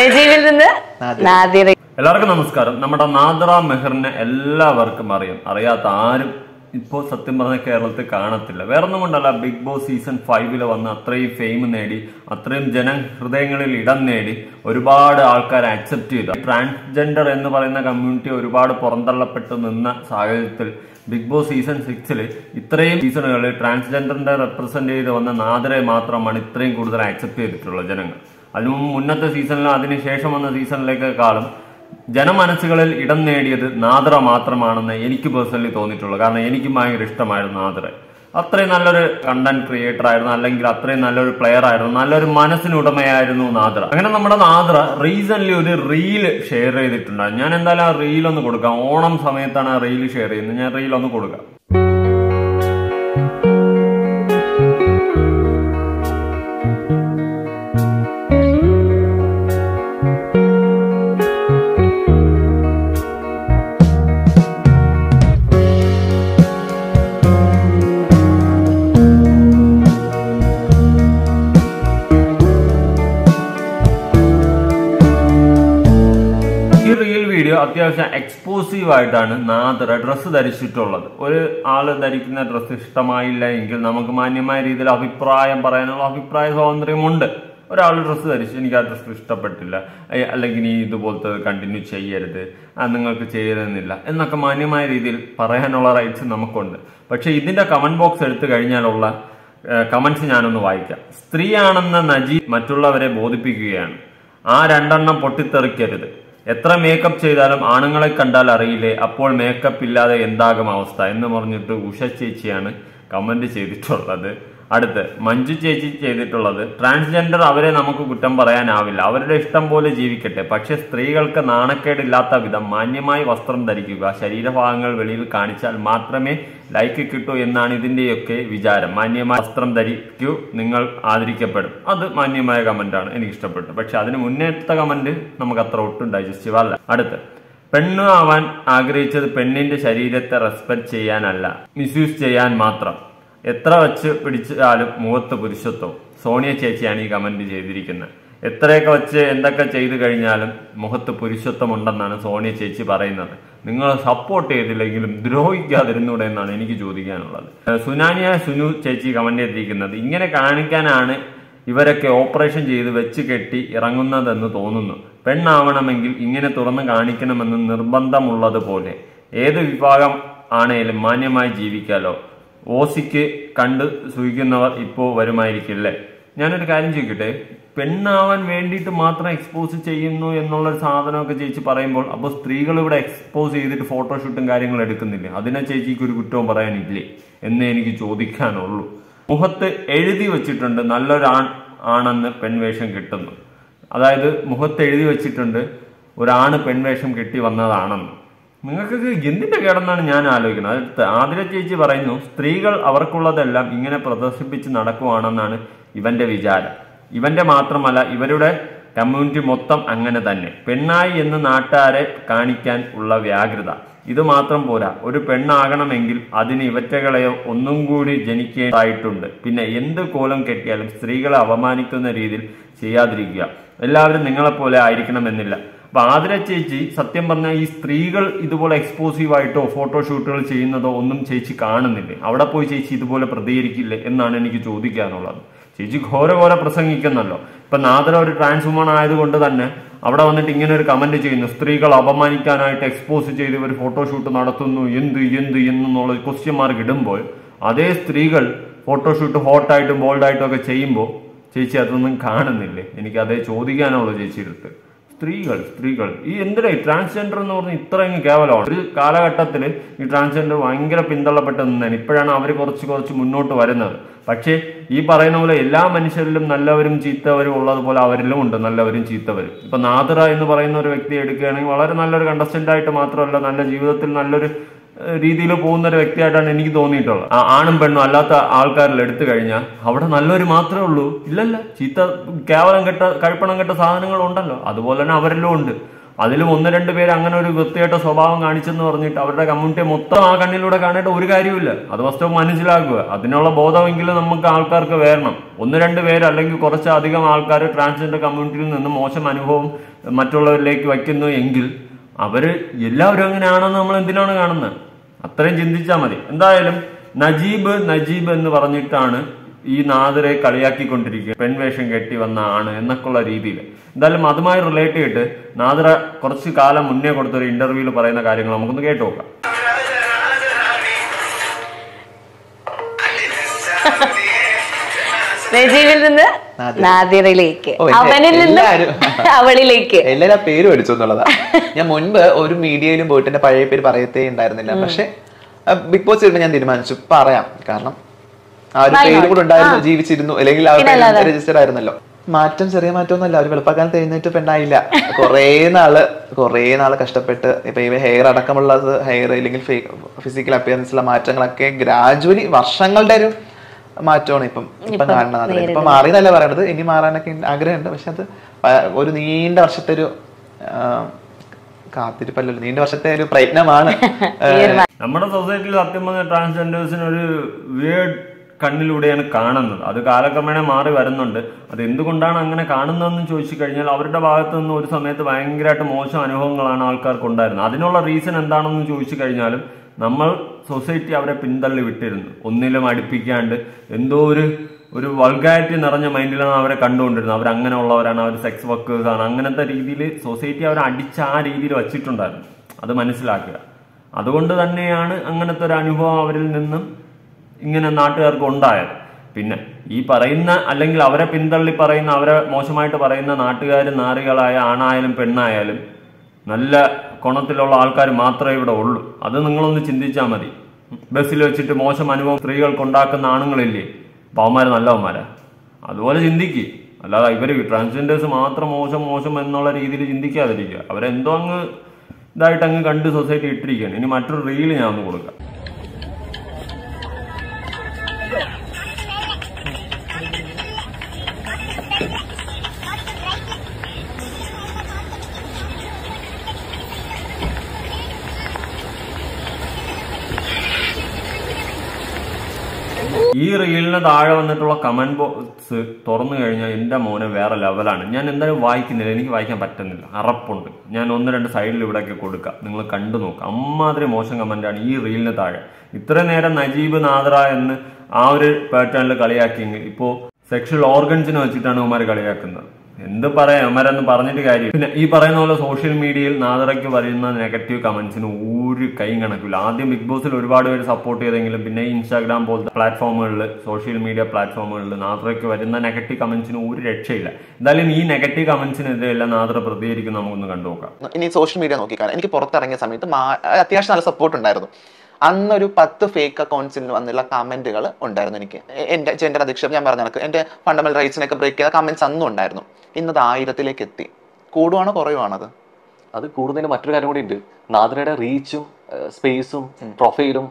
വന്യജീവിയിൽ നിന്ന് നാദിറ. എല്ലാവർക്കും നമസ്കാരം. നമ്മുടെ നാദിറ മെഹറിനെ എല്ലാവർക്കും അറിയാം. അറിയാത്ത ആരും ഇപ്പോൾ സത്യം പറഞ്ഞ കേരളത്തിൽ കാണത്തില്ല. വേറൊന്നും കൊണ്ടല്ല, ബിഗ് ബോസ് സീസൺ 5 വന്ന് അത്രയും ഫെയിം നേടി, അത്രയും ജനഹൃദയങ്ങളിൽ ഇടം നേടി, ഒരുപാട് ആൾക്കാരെ അക്സെപ്റ്റ് ചെയ്തു. ട്രാൻസ്ജെൻഡർ എന്ന് പറയുന്ന കമ്മ്യൂണിറ്റി ഒരുപാട് പുറന്തള്ളപ്പെട്ട് നിന്ന സാഹചര്യത്തിൽ ബിഗ് ബോസ് സീസൺ 6 ഇത്രയും സീസണുകളിൽ ട്രാൻസ്ജെൻഡറിന്റെ റെപ്രസെന്റ് ചെയ്ത് വന്ന നാദിറയെ മാത്രമാണ് ഇത്രയും കൂടുതൽ അക്സെപ്റ്റ് ചെയ്തിട്ടുള്ളത് ജനങ്ങൾ. അതിനു മുന്നത്തെ സീസണിലും അതിനുശേഷം വന്ന സീസണിലേക്കാളും ജനമനസ്സുകളിൽ ഇടം നേടിയത് നാദിറ മാത്രമാണെന്ന് എനിക്ക് പേഴ്സണലി തോന്നിയിട്ടുള്ളൂ. കാരണം എനിക്ക് ഭയങ്കര ഇഷ്ടമായിരുന്നു നാദിറ. അത്രയും നല്ലൊരു കണ്ടന്റ് ക്രിയേറ്റർ ആയിരുന്നു, അല്ലെങ്കിൽ അത്രയും നല്ലൊരു പ്ലെയർ ആയിരുന്നു, നല്ലൊരു മനസ്സിനുടമയായിരുന്നു നാദിറ. അങ്ങനെ നമ്മുടെ നാദിറ റീസെന്റ് ഒരു റീല് ഷെയർ ചെയ്തിട്ടുണ്ടായിരുന്നു. ഞാൻ എന്തായാലും ആ റീൽ ഒന്ന് കൊടുക്കാം. ഓണം സമയത്താണ് ആ റീല് ഷെയർ ചെയ്യുന്നത്. ഞാൻ റീൽ ഒന്ന് കൊടുക്കാം. വീഡിയോ അത്യാവശ്യം എക്സ്പോസീവ് ആയിട്ടാണ് നാദിറ ഡ്രസ്സ് ധരിച്ചിട്ടുള്ളത്. ഒരു ആള് ധരിക്കുന്ന ഡ്രസ്സ് ഇഷ്ടമായില്ല എങ്കിൽ നമുക്ക് മാന്യമായ രീതിയിൽ അഭിപ്രായം പറയാനുള്ള അഭിപ്രായ സ്വാതന്ത്ര്യമുണ്ട്. ഒരാൾ ഡ്രസ്സ് ധരിച്ച് എനിക്ക് ആ ഡ്രസ്സ് ഇഷ്ടപ്പെട്ടില്ല, അല്ലെങ്കിൽ നീ ഇതുപോലത്തെ കണ്ടിന്യൂ ചെയ്യരുത്, നിങ്ങൾക്ക് ചെയ്യരുതെന്നില്ല എന്നൊക്കെ മാന്യമായ രീതിയിൽ പറയാനുള്ള റൈറ്റ്സ് നമുക്കുണ്ട്. പക്ഷെ ഇതിന്റെ കമന്റ് ബോക്സ് എടുത്തു കഴിഞ്ഞാലുള്ള കമന്റ്സ് ഞാനൊന്ന് വായിക്കാം. സ്ത്രീയാണെന്ന നജി മറ്റുള്ളവരെ ബോധിപ്പിക്കുകയാണ്. ആ രണ്ടെണ്ണം പൊട്ടിത്തെറിക്കരുത്. എത്ര മേക്കപ്പ് ചെയ്താലും ആണുങ്ങളെ കണ്ടാൽ അറിയില്ലേ, അപ്പോൾ മേക്കപ്പ് ഇല്ലാതെ എന്താകും അവസ്ഥ എന്ന് പറഞ്ഞിട്ട് ഉഷ ചേച്ചിയാണ് കമന്റ് ചെയ്തിട്ടുള്ളത്. അടുത്ത് മഞ്ജു ചേച്ചി ചെയ്തിട്ടുള്ളത്, ട്രാൻസ്ജെൻഡർ അവരെ നമുക്ക് കുറ്റം പറയാനാവില്ല, അവരുടെ ഇഷ്ടം പോലെ ജീവിക്കട്ടെ. പക്ഷെ സ്ത്രീകൾക്ക് നാണക്കേടില്ലാത്ത വിധം മാന്യമായി വസ്ത്രം ധരിക്കുക, ശരീരഭാഗങ്ങൾ വെളിയിൽ കാണിച്ചാൽ മാത്രമേ ലൈക്ക് കിട്ടൂ എന്നാണ് ഇതിന്റെയൊക്കെ വിചാരം. മാന്യമായ വസ്ത്രം ധരിക്കൂ, നിങ്ങൾ ആദരിക്കപ്പെടും. അത് മാന്യമായ കമന്റാണ്, എനിക്ക് ഇഷ്ടപ്പെട്ടു. പക്ഷെ അതിന് മുന്നേറ്റത്തെ കമന്റ് നമുക്ക് അത്ര ഒട്ടും ഡൈജസ്റ്റീവ് അല്ല. അടുത്ത്, പെണ്ണു ആവാൻ ആഗ്രഹിച്ചത് പെണ്ണിന്റെ ശരീരത്തെ റെസ്പെക്ട് ചെയ്യാനല്ല, മിസ്യൂസ് ചെയ്യാൻ മാത്രം. എത്ര വച്ച് പിടിച്ചാലും മുഖത്ത് പുരുഷത്വം. സോണിയ ചേച്ചിയാണ് ഈ കമന്റ് ചെയ്തിരിക്കുന്നത്. എത്രയൊക്കെ വച്ച് എന്തൊക്കെ ചെയ്തു കഴിഞ്ഞാലും മുഖത്ത് പുരുഷത്വം ഉണ്ടെന്നാണ് സോണിയ ചേച്ചി പറയുന്നത്. നിങ്ങൾ സപ്പോർട്ട് ചെയ്തില്ലെങ്കിലും ദ്രോഹിക്കാതിരുന്നൂടെ എന്നാണ് എനിക്ക് ചോദിക്കാനുള്ളത്. സുനാനിയ സുനു ചേച്ചി കമന്റ് ചെയ്തിരിക്കുന്നത്, ഇങ്ങനെ കാണിക്കാനാണ് ഇവരൊക്കെ ഓപ്പറേഷൻ ചെയ്ത് വെച്ച് കെട്ടി ഇറങ്ങുന്നതെന്ന് തോന്നുന്നു. പെണ്ണാവണമെങ്കിൽ ഇങ്ങനെ തുറന്ന് കാണിക്കണമെന്ന് നിർബന്ധമുള്ളതുപോലെ. ഏത് വിഭാഗം ആണേലും മാന്യമായി ജീവിക്കാലോ. ഓസിക്ക് കണ്ട് സൂഹിക്കുന്നവർ ഇപ്പോ വരുമായിരിക്കില്ലേ. ഞാനൊരു കാര്യം ചോദിക്കട്ടെ, പെണ്ണാവാൻ വേണ്ടിയിട്ട് മാത്രം എക്സ്പോസ് ചെയ്യുന്നു എന്നുള്ളൊരു സാധനമൊക്കെ ചേച്ചി പറയുമ്പോൾ, അപ്പോൾ സ്ത്രീകൾ ഇവിടെ എക്സ്പോസ് ചെയ്തിട്ട് ഫോട്ടോഷൂട്ടും കാര്യങ്ങളും എടുക്കുന്നില്ലേ? അതിനെ ചേച്ചിക്ക് ഒരു കുറ്റവും പറയാനില്ലേ എന്നേ എനിക്ക് ചോദിക്കാനുള്ളൂ. മുഖത്ത് എഴുതി വെച്ചിട്ടുണ്ട് നല്ലൊരു ആണെന്ന് പെൺവേഷം കിട്ടുന്നു. അതായത് മുഖത്ത് എഴുതി വെച്ചിട്ടുണ്ട് ഒരാണ് പെൺവേഷം കെട്ടി വന്നതാണെന്ന്. നിങ്ങൾക്കൊക്കെ എന്തിന്റെ കേടെന്നാണ് ഞാൻ ആലോചിക്കുന്നത്. അടുത്ത് ആതിര ചേച്ചി പറയുന്നു, സ്ത്രീകൾ അവർക്കുള്ളതെല്ലാം ഇങ്ങനെ പ്രദർശിപ്പിച്ച് നടക്കുവാണെന്നാണ് ഇവന്റെ വിചാരം. ഇവന്റെ മാത്രമല്ല, ഇവരുടെ കമ്മ്യൂണിറ്റി മൊത്തം അങ്ങനെ തന്നെ. പെണ്ണായി എന്ന് നാട്ടുകാരെ കാണിക്കാൻ ഉള്ള വ്യാഗ്രത. ഇത് മാത്രം പോരാ, ഒരു പെണ്ണാകണമെങ്കിൽ അതിന് ഇവറ്റകളെയോ ഒന്നും കൂടി ജനിക്കേണ്ടതായിട്ടുണ്ട്. പിന്നെ എന്ത് കോലം കെട്ടിയാലും സ്ത്രീകളെ അപമാനിക്കുന്ന രീതിയിൽ ചെയ്യാതിരിക്കുക. എല്ലാവരും നിങ്ങളെപ്പോലെ ആയിരിക്കണമെന്നില്ല. അപ്പൊ ആതിര ചേച്ചി സത്യം പറഞ്ഞാൽ ഈ സ്ത്രീകൾ ഇതുപോലെ എക്സ്പോസീവായിട്ടോ ഫോട്ടോഷൂട്ടുകൾ ചെയ്യുന്നതോ ഒന്നും ചേച്ചി കാണുന്നില്ലേ? അവിടെ പോയി ചേച്ചി ഇതുപോലെ പ്രതികരിക്കില്ലേ എന്നാണ് എനിക്ക് ചോദിക്കാനുള്ളത്. ചേച്ചി ഘോര പ്രസംഗിക്കുന്നല്ലോ. ഇപ്പൊ നാദിറ ഒരു ട്രാൻസ് വുമൺ ആയതുകൊണ്ട് തന്നെ അവിടെ വന്നിട്ട് ഇങ്ങനെ ഒരു കമന്റ് ചെയ്യുന്നു, സ്ത്രീകൾ അപമാനിക്കാനായിട്ട് എക്സ്പോസ് ചെയ്ത് ഇവർ ഫോട്ടോഷൂട്ട് നടത്തുന്നു, എന്നുള്ള ക്വസ്റ്റ്യൻ മാർക്ക് ഇടുമ്പോൾ, അതേ സ്ത്രീകൾ ഫോട്ടോഷൂട്ട് ഹോട്ടായിട്ടും ബോൾഡായിട്ടും ഒക്കെ ചെയ്യുമ്പോൾ ചേച്ചി അതൊന്നും കാണുന്നില്ലേ? എനിക്ക് അതേ ചോദിക്കാനുള്ളൂ ചേച്ചിയുടെ അടുത്ത്. സ്ത്രീകൾ ഈ എന്തിനാ ട്രാൻസ്ജെൻഡർ എന്ന് പറഞ്ഞാൽ ഇത്രയും കേവലമാണ്. ഒരു കാലഘട്ടത്തിൽ ഈ ട്രാൻസ്ജെൻഡർ ഭയങ്കര പിന്തള്ളപ്പെട്ട് നിന്നാണ്. ഇപ്പോഴാണ് അവർ കുറച്ച് മുന്നോട്ട് വരുന്നത്. പക്ഷേ ഈ പറയുന്ന പോലെ എല്ലാ മനുഷ്യരിലും നല്ലവരും ചീത്തവരും ഉള്ളതുപോലെ അവരിലും ഉണ്ട് നല്ലവരും ചീത്തവരും. ഇപ്പൊ നാദിറ എന്ന് പറയുന്ന ഒരു വ്യക്തിയെ എടുക്കുകയാണെങ്കിൽ വളരെ നല്ലൊരു കണ്ടസ്റ്റന്റ് ആയിട്ട് മാത്രമല്ല, നല്ല ജീവിതത്തിൽ നല്ലൊരു രീതിയിൽ പോകുന്ന ഒരു വ്യക്തിയായിട്ടാണ് എനിക്ക് തോന്നിയിട്ടുള്ളത്. ആണും പെണ്ണും അല്ലാത്ത ആൾക്കാരിൽ എടുത്തു കഴിഞ്ഞാൽ അവിടെ നല്ലൊരു മാത്രമേ ഉള്ളൂ. ഇല്ലല്ല, ചീത്ത കേവലം കെട്ട കഴിപ്പണം കെട്ട സാധനങ്ങൾ ഉണ്ടല്ലോ. അതുപോലെ തന്നെ അവരെല്ലാം ഉണ്ട്. അതിലും 1-2 പേര് അങ്ങനെ ഒരു വൃത്തിയായിട്ട സ്വഭാവം കാണിച്ചെന്ന് പറഞ്ഞിട്ട് അവരുടെ കമ്മ്യൂണിറ്റിയെ മൊത്തം ആ കണ്ണിലൂടെ കാണേണ്ട ഒരു കാര്യമില്ല. അത് വസ്തുവും മനസ്സിലാക്കുക. അതിനുള്ള ബോധമെങ്കിലും നമുക്ക് ആൾക്കാർക്ക് വരണം. 1-2 പേര് അല്ലെങ്കിൽ കുറച്ചധികം ആൾക്കാർ ട്രാൻസ്ജെൻഡർ കമ്മ്യൂണിറ്റിയിൽ നിന്ന് മോശം അനുഭവം മറ്റുള്ളവരിലേക്ക് വയ്ക്കുന്നു എങ്കിൽ അവര് എല്ലാവരും അങ്ങനെയാണെന്ന് നമ്മൾ എന്തിനാണ് കാണുന്നത്? അത്രയും ചിന്തിച്ചാൽ മതി. എന്തായാലും നജീബ് എന്ന് പറഞ്ഞിട്ടാണ് ഈ നാദിറെ കളിയാക്കിക്കൊണ്ടിരിക്കുക, പെൺവേഷം കെട്ടി വന്ന ആണ് എന്നൊക്കെയുള്ള രീതിയിൽ. എന്തായാലും അതുമായി റിലേറ്റ് ചെയ്തിട്ട് നാദിറ കുറച്ചു കാലം മുന്നേ കൊടുത്തൊരു ഇന്റർവ്യൂവിൽ പറയുന്ന കാര്യങ്ങൾ നമുക്കൊന്ന് കേട്ടു നോക്കാം. നജീബിൽ നിന്ന് നാദിറയിലേക്ക്, അവനിൽ നിന്ന് അവളിലേക്ക്. എല്ലാരും ആ പേര് പഠിച്ചു എന്നുള്ളതാ. ഞാൻ മുൻപ് ഒരു മീഡിയയിലും പോയിട്ട് എന്റെ പഴയ പേര് പറയത്തേ ഉണ്ടായിരുന്നില്ല. പക്ഷെ ബിഗ് ബോസ് വരുമ്പോൾ ഞാൻ തീരുമാനിച്ചു പറയാം. കാരണം ആ ഒരു പേര് കൂടെ ഉണ്ടായിരുന്നു, ജീവിച്ചിരുന്നു, അല്ലെങ്കിൽ ആ ഒരു രജിസ്റ്റർ ആയിരുന്നല്ലോ. മാറ്റം ചെറിയ മാറ്റമൊന്നുമല്ല. ഒരു വെളുപ്പക്കാലത്ത് എഴുന്നേറ്റ് പെണ്ണായില്ല. കുറേ നാള് കഷ്ടപ്പെട്ട് ഇപ്പൊ ഈ ഹെയർ അടക്കമുള്ളത്, ഹെയർ അല്ലെങ്കിൽ ഫിസിക്കൽ അപ്പിയറൻസിലുള്ള മാറ്റങ്ങളൊക്കെ ഗ്രാജുവലി വർഷങ്ങളുടെ ഒരു മാറ്റമാണ് ഇപ്പം കാണുന്നത്. ഇപ്പൊ മാറിയെന്നല്ല പറയണത്, ഇനി മാറാനൊക്കെ ആഗ്രഹമുണ്ട്. പക്ഷെ അത് ഒരു നീണ്ട വർഷത്തെ ഒരു കാത്തിരിപ്പല്ലോ, നീണ്ട വർഷത്തെ ഒരു പ്രയത്നമാണ്. നമ്മുടെ സൊസൈറ്റിയിൽ സത്യം പറഞ്ഞ ട്രാൻസ്ജെൻഡേഴ്സിന് ഒരു വീർഡ് കണ്ണിലൂടെയാണ് കാണുന്നത്. അത് കാലക്രമേണ മാറി വരുന്നുണ്ട്. അത് എന്തുകൊണ്ടാണ് അങ്ങനെ കാണുന്നതെന്ന് ചോദിച്ചു കഴിഞ്ഞാൽ അവരുടെ ഭാഗത്ത് നിന്ന് ഒരു സമയത്ത് ഭയങ്കരമായിട്ട് മോശം അനുഭവങ്ങളാണ് ആൾക്കാർക്ക് ഉണ്ടായിരുന്നത്. അതിനുള്ള റീസൺ എന്താണെന്ന് ചോദിച്ചു കഴിഞ്ഞാലും നമ്മൾ സൊസൈറ്റി അവരെ പിന്തള്ളി വിട്ടിരുന്നു. ഒന്നിലും അടുപ്പിക്കാണ്ട് എന്തോ ഒരു വൾഗാരിറ്റി നിറഞ്ഞ മൈൻഡിലാണ് അവരെ കണ്ടുകൊണ്ടിരുന്നത്. അവരങ്ങനെയുള്ളവരാണ്, അവർ സെക്സ് വർക്കേഴ്സ് ആണ്, അങ്ങനത്തെ രീതിയിൽ സൊസൈറ്റി അവരെ അടിച്ച് ആ രീതിയിൽ വച്ചിട്ടുണ്ടായിരുന്നു. അത് മനസ്സിലാക്കുക. അതുകൊണ്ട് തന്നെയാണ് അങ്ങനത്തെ ഒരു അനുഭവം അവരിൽ നിന്നും ഇങ്ങനെ നാട്ടുകാർക്ക് ഉണ്ടായത്. പിന്നെ ഈ പറയുന്ന അല്ലെങ്കിൽ അവരെ പിന്തള്ളി പറയുന്ന, അവരെ മോശമായിട്ട് പറയുന്ന നാട്ടുകാർ നാറികളായ ആണായാലും പെണ്ണായാലും നല്ല ഗുണത്തിലുള്ള ആൾക്കാർ മാത്രമേ ഇവിടെ ഉള്ളൂ. അത് നിങ്ങളൊന്ന് ചിന്തിച്ചാൽ മതി. ബസ്സിൽ വെച്ചിട്ട് മോശം അനുഭവം സ്ത്രീകൾക്ക് ഉണ്ടാക്കുന്ന ആണുങ്ങളില്ലേ, പാവന്മാര് നല്ലവന്മാരാ, അതുപോലെ ചിന്തിക്കുക. അല്ലാതെ ഇവര് ട്രാൻസ്ജെൻഡേഴ്സ് മാത്രം മോശം എന്നുള്ള രീതിയിൽ ചിന്തിക്കാതിരിക്കുക. അവരെന്തോ അങ്ങ് ഇതായിട്ട് അങ്ങ് കണ്ട് സൊസൈറ്റി ഇട്ടിരിക്കുകയാണ്. ഇനി മറ്റൊരു റീല് ഞാൻ ഒന്ന് കൊടുക്കാം. ഈ റീലിന് താഴെ വന്നിട്ടുള്ള കമന്റ് ബോക്സ് തുറന്നു കഴിഞ്ഞാൽ എന്റെ മോനെ വേറെ ലെവലാണ്. ഞാൻ എന്തായാലും വായിക്കുന്നില്ല, എനിക്ക് വായിക്കാൻ പറ്റുന്നില്ല, അറപ്പുണ്ട്. ഞാൻ 1-2 സൈഡിൽ ഇവിടെയൊക്കെ കൊടുക്കാം, നിങ്ങൾ കണ്ടു നോക്കാം. അമ്മാതിരി മോശം കമന്റാണ് ഈ റീലിന് താഴെ. ഇത്രയും നേരം നജീബ് നാദിറ എന്ന് ആ ഒരു പാറ്റേണിൽ കളിയാക്കിയെങ്കിൽ ഇപ്പോ സെക്ഷൽ ഓർഗൻസിനെ വെച്ചിട്ടാണ് അവന്മാര് കളിയാക്കുന്നത്. എന്ത് പറയാം, അവന്മാരെന്ന് പറഞ്ഞിട്ട് കാര്യം. പിന്നെ ഈ പറയുന്ന പോലെ സോഷ്യൽ മീഡിയയിൽ നാദിറയ്ക്ക് പറയുന്ന നെഗറ്റീവ് കമന്റ്സിന് ഒരു കൈയും കണക്കില്ല. ആദ്യം ബിഗ് ബോസിൽ ഒരുപാട് പേര് സപ്പോർട്ട് ചെയ്തെങ്കിലും പിന്നെ ഇൻസ്റ്റാഗ്രാം പോലത്തെ പ്ലാറ്റ്ഫോമുകളിൽ, സോഷ്യൽ മീഡിയ പ്ലാറ്റ്ഫോമുകളിൽ നാദിറയ്ക്ക് വരുന്ന നെഗറ്റീവ് കമന്റ്സിന് ഒരു രക്ഷയില്ല. എന്തായാലും ഈ നെഗറ്റീവ് കമന്റ്സിനെതിരെയല്ല നാദിറ പ്രതികരിക്കും, നമുക്കൊന്ന് കണ്ടുനോക്കാം. ഇനി സോഷ്യൽ മീഡിയ നോക്കിക്കാൻ എനിക്ക് പുറത്തിറങ്ങിയ സമയത്ത് അത്യാവശ്യം നല്ല സപ്പോർട്ട് ഉണ്ടായിരുന്നു. അന്നൊരു 10 ഫേക്ക് അക്കൗണ്ട്സിൽ വന്നുള്ള കമന്റുകൾ ഉണ്ടായിരുന്നു. എനിക്ക് എന്റെ ജെൻഡർ അധിക്ഷേപം, ഞാൻ പറഞ്ഞ കണക്ക് എന്റെ ഫണ്ടമെന്റൽ റൈറ്റ്സിനൊക്കെ ബ്രേക്ക് ചെയ്ത കമന്റ്സ് അന്നും ഉണ്ടായിരുന്നു. ഇന്നത് 1000-ലേക്ക് എത്തി. കൂടുവാണോ കുറയുവാണോ? അത് കൂടുന്നതിന് മറ്റൊരു കാര്യം കൂടി ഉണ്ട്. നാദിറയുടെ റീച്ചും സ്പേസും പ്രൊഫൈലും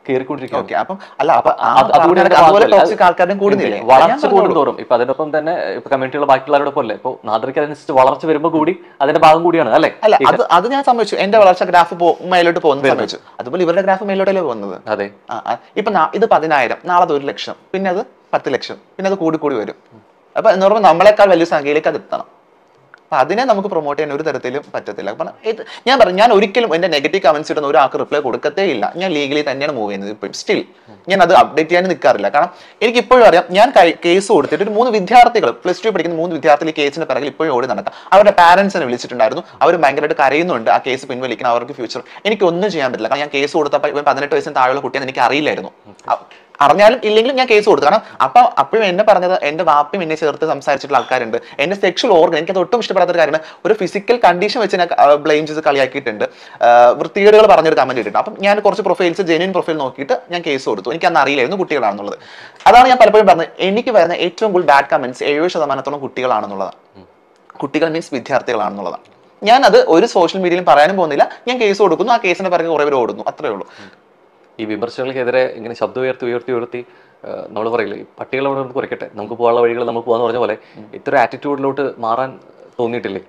വളർച്ച കൂടുന്തോറും ഇപ്പൊ അതിനൊപ്പം തന്നെ ഇപ്പൊ കമ്മ്യൂണിറ്റിയുള്ള ബാക്കിയുള്ളവരുടെ പോലെ ഇപ്പൊ നാദിറയ്ക്ക് അതിനനുസരിച്ച് വളർച്ച വരുമ്പോൾ കൂടി അതിന്റെ ഭാഗം കൂടിയാണ് അല്ലെ? അല്ല, അത് ഞാൻ സമ്മതിച്ചു. എന്റെ വളർച്ച ഗ്രാഫ് മേലോട്ട് പോകുന്നത് സമ്മതിച്ചു. അതുപോലെ ഇവരുടെ ഗ്രാഫ് മേലോട്ടല്ലേ പോകുന്നത്. അതെ, ഇപ്പൊ ഇത് 10,000, നാളെ 1 ലക്ഷം, പിന്നെ അത് 10 ലക്ഷം, പിന്നെ അത് കൂടി വരും. അപ്പൊ എന്ന് പറയുമ്പോൾ നമ്മളെക്കാൾ വലിയ സംഖ്യയിലേക്ക് അത് എത്തണം. അപ്പൊ അതിനെ നമുക്ക് പ്രൊമോട്ട് ചെയ്യാൻ ഒരു തരത്തിലും പറ്റത്തില്ല. അപ്പം ഞാൻ ഒരിക്കലും എന്റെ നെഗറ്റീവ് കമന്റ്സ് ഇടുന്ന ഒരാൾക്ക് റിപ്ലൈ കൊടുക്കത്തേ ഇല്ല. ഞാൻ ലീഗലി തന്നെയാണ് മൂവ് ചെയ്യുന്നത്. ഇപ്പം സ്റ്റിൽ ഞാൻ അത് അപ്ഡേറ്റ് ചെയ്യാൻ നിൽക്കാറില്ല. കാരണം എനിക്ക് ഇപ്പോഴും അറിയാം, ഞാൻ കേസ് കൊടുത്തിട്ട് ഒരു 3 വിദ്യാർത്ഥികൾ, +2 പഠിക്കുന്ന 3 വിദ്യാർത്ഥികൾ കേസിന്റെ പിറകിൽ ഇപ്പോഴും ഓടി നടക്കാം. അവരുടെ പാരന്റ്സിനെ വിളിച്ചിട്ടുണ്ടായിരുന്നു. അവർ ഭയങ്കരമായിട്ട് കരയുന്നുണ്ട് ആ കേസ് പിൻവലിക്കണം, അവർക്ക് ഫ്യൂച്ചർ. എനിക്ക് ഒന്നും ചെയ്യാൻ പറ്റില്ല. കാരണം ഞാൻ കേസ് കൊടുത്തപ്പോൾ 18 വയസ്സിന് താഴെയുള്ള കുട്ടിയെന്ന് എനിക്ക് അറിയില്ലായിരുന്നു. അറിഞ്ഞാലും ഇല്ലെങ്കിലും ഞാൻ കേസ് കൊടുത്തു. കാരണം അപ്പോഴും എന്നെ പറഞ്ഞത് എന്റെ വാപ്പയും എന്നെ ചേർത്ത് സംസാരിച്ചിട്ടുള്ള ആൾക്കാരുണ്ട്. എന്റെ സെക്ഷൽ ഓർഗൻ എനിക്കത് ഒട്ടും ഇഷ്ടപ്പെടാത്ത ഒരു കാര്യമാണ്. ഒരു ഫിസിക്കൽ കണ്ടീഷൻ വെച്ച് ഞാൻ ബ്ലെയിം ചെയ്ത് കളിയാക്കിയിട്ടുണ്ട്. വൃത്തികേടുകൾ പറഞ്ഞൊരു കമന്റ് ഇട്ടിട്ടുണ്ട്. അപ്പം ഞാൻ കുറച്ച് പ്രൊഫൈൽസ്, ജെന്യൂൻ പ്രൊഫൈൽ നോക്കിയിട്ട് ഞാൻ കേസ് കൊടുത്തു. എനിക്ക് അന്ന് അറിയില്ലായിരുന്നു കുട്ടികളാണെന്നുള്ളത്. അതാണ് ഞാൻ പലപ്പോഴും പറഞ്ഞത്, എനിക്ക് വരുന്ന ഏറ്റവും കൂടുതൽ ബാഡ് കമന്റ്സ് 70% കുട്ടികളാണെന്നുള്ളതാണ്. കുട്ടികൾ മീൻസ് വിദ്യാർത്ഥികളാണെന്നുള്ളതാണ്. ഞാൻ അത് ഒരു സോഷ്യൽ മീഡിയയിലും പറയാനും പോകുന്നില്ല. ഞാൻ കേസ് കൊടുക്കുന്നു, ആ കേസിന്റെ പിറകെ കുറെ പേര് ഓടുന്നു, അത്രേ ഉള്ളൂ. ഈ വിമർശനങ്ങൾക്കെതിരെ ഇങ്ങനെ ശബ്ദം ഉയർത്തി നമ്മൾ പറയില്ലേ, പട്ടികളെ അവിടെ കുറയ്ക്കട്ടെ, നമുക്ക് പോകാനുള്ള വഴികൾ നമ്മൾ പോകാന്ന് പറഞ്ഞ പോലെ ഇത്ര ആറ്റിറ്റ്യൂഡിലോട്ട് മാറാൻ തോന്നിയിട്ടില്ലേ?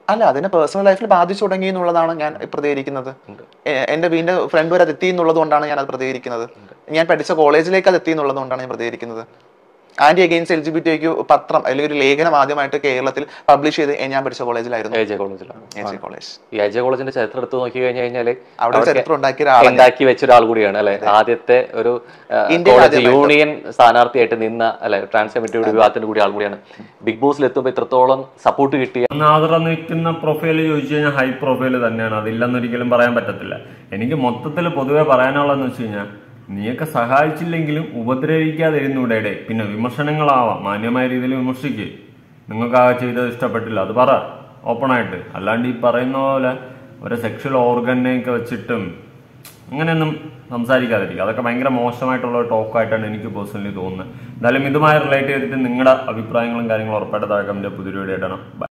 അല്ല, അതിനെ പേഴ്സണൽ ലൈഫിൽ ബാധിച്ചു തുടങ്ങി എന്നുള്ളതാണ് ഞാൻ പ്രതികരിക്കുന്നത്. എന്റെ വീടിന്റെ ഫ്രണ്ട് വരെ അത് എത്തി എന്നുള്ളത് കൊണ്ടാണ് ഞാൻ അത് പ്രതികരിക്കുന്നത്. ഞാൻ പഠിച്ച കോളേജിലേക്ക് അത് എത്തി എന്നുള്ളത് കൊണ്ടാണ് ഞാൻ പ്രതികരിക്കുന്നത്. ആന്റി അഗെയിൻസ്റ്റ് LGBTQ പത്രം അല്ലെങ്കിൽ ഒരു ലേഖനം ആദ്യമായിട്ട് കേരളത്തിൽ പബ്ലിഷ് ചെയ്ത് ഞാൻ പഠിച്ച കോളേജിലായിരുന്നു. കോളേജ്. ഈ AJ കോളേജിന്റെ ചരിത്രം എടുത്ത് നോക്കി കഴിഞ്ഞാൽ അവിടെ ചരിത്രം ഉണ്ടാക്കി വെച്ച ഒരാൾ കൂടിയാണ് അല്ലെ. ആദ്യത്തെ ഒരു യൂണിയൻ സ്ഥാനാർത്ഥിയായിട്ട് നിന്ന അല്ലെ, ട്രാൻസ് കമ്മിറ്റിയുടെ വിഭാഗത്തിന്റെ കൂടി ആൾ കൂടിയാണ്. ബിഗ് ബോസിൽ എത്തുമ്പോൾ ഇത്രത്തോളം സപ്പോർട്ട് കിട്ടിയ നാദറ നിൽക്കുന്ന പ്രൊഫൈല് ചോദിച്ചു കഴിഞ്ഞാൽ ഹൈ പ്രൊഫൈല് തന്നെയാണ്. അതില്ലെന്നൊരിക്കലും പറയാൻ പറ്റത്തില്ല. എനിക്ക് മൊത്തത്തിൽ പൊതുവെ പറയാനുള്ളതെന്ന് വെച്ച് കഴിഞ്ഞാൽ, നീയൊക്കെ സഹായിച്ചില്ലെങ്കിലും ഉപദ്രവിക്കാതിരുന്നൂടെ. പിന്നെ വിമർശനങ്ങളാവാം, മാന്യമായ രീതിയിൽ വിമർശിക്കുക. നിങ്ങൾക്ക് ആ ചെയ്തത് ഇഷ്ടപ്പെട്ടില്ല, അത് പറ ഓപ്പണായിട്ട്. അല്ലാണ്ട് ഈ പറയുന്ന പോലെ ഒരു സെക്ഷൽ ഓർഗനെയൊക്കെ വെച്ചിട്ടും അങ്ങനെയൊന്നും സംസാരിക്കാതിരിക്കുക. അതൊക്കെ ഭയങ്കര മോശമായിട്ടുള്ള ഒരു ടോക്കായിട്ടാണ് എനിക്ക് പേഴ്സണലി തോന്നുന്നത്. എന്തായാലും ഇതുമായി റിലേറ്റ് ചെയ്തിട്ട് നിങ്ങളുടെ അഭിപ്രായങ്ങളും കാര്യങ്ങളും ഉറപ്പായിട്ട് താഴെ കമന്റ് പുതിയ വീഡിയോ ആയിട്ടാണ്.